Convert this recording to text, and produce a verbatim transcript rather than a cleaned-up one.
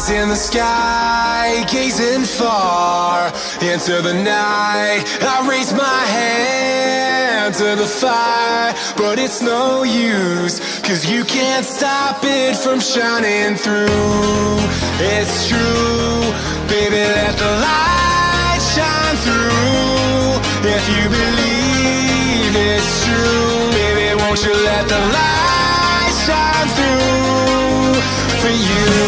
eyes in the sky, gazing far into the night. I raise my hand to the fire, but it's no use, 'cause you can't stop it from shining through. It's true, baby, let the light shine through. If you believe it's true, baby, won't you let the light shine through for you?